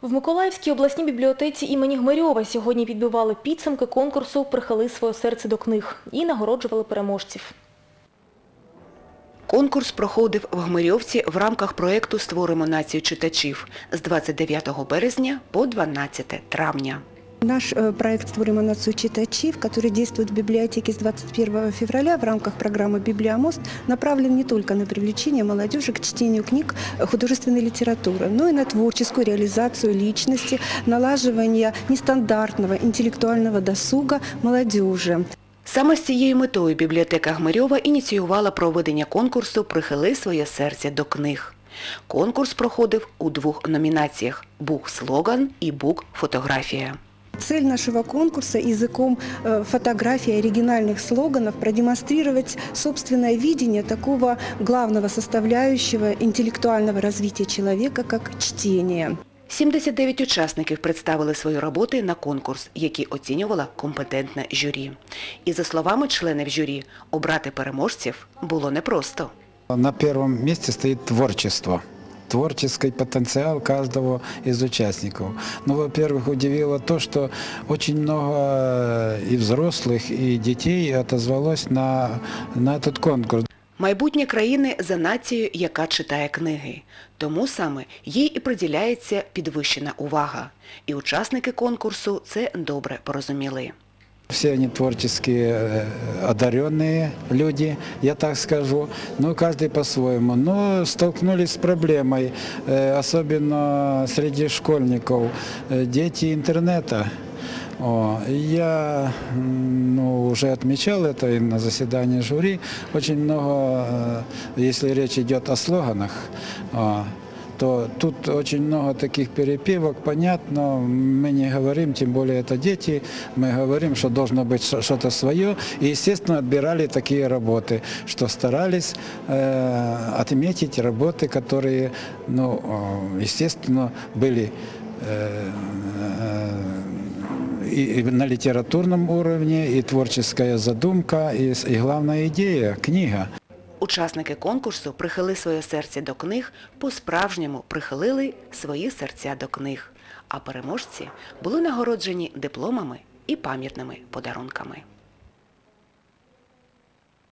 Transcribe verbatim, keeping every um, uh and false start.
В Миколаївській обласній бібліотеці імені Хмирьова сьогодні підбивали підсумки конкурсу «Прихили своє серце до книг» і нагороджували переможців. Конкурс проходив в Хмирьовці в рамках проєкту «Створимо націю читачів» з двадцять дев'ятого березня по дванадцяте травня. Наш проект «Створимо нацию читачів», который действует в библиотеке с двадцать первого февраля в рамках программы «Библиомist», направлен не только на привлечение молодежи к чтению книг художественной литературы, но и на творческую реализацию личности, налаживание нестандартного интеллектуального досуга молодежи. Саме з цією метою бібліотека Хмирьова ініціювала проведення конкурсу «Прихили своє серце до книг». Конкурс проходив у двох номінаціях – «Бук-слоган» і «Бук-фотографія». Цель нашего конкурса языком фотографий оригинальных слоганов продемонстрировать собственное видение такого главного составляющего интеллектуального развития человека, как чтение. сімдесят дев'ять учасників представили свої роботи на конкурс, який оцінювала компетентне журі. І за словами членів журі, обрати переможців було непросто. На первом месте стоит творчество. Творческий потенциал каждого из участников. Ну, во-первых, удивило то, что очень много и взрослых, и детей отозвалось на, на этот конкурс. Майбутнє країни за нацією, яка читає книги. Тому саме їй і приділяється підвищена увага. І учасники конкурсу це добре порозуміли. Все они творчески одаренные люди, я так скажу, но каждый по-своему. Но столкнулись с проблемой, особенно среди школьников, дети интернета. О, я ну, уже отмечал это и на заседании жюри. Очень много, если речь идет о слоганах, о, то тут очень много таких перепевок, понятно, мы не говорим, тем более это дети, мы говорим, что должно быть что-то свое, и, естественно, отбирали такие работы, что старались э, отметить работы, которые, ну, естественно, были э, и, и на литературном уровне, и творческая задумка, и, и главная идея, книга. Учасники конкурсу «Прихили своє серце до книг» по-справжньому прихилили свої серця до книг, а переможці були нагороджені дипломами і пам'ятними подарунками.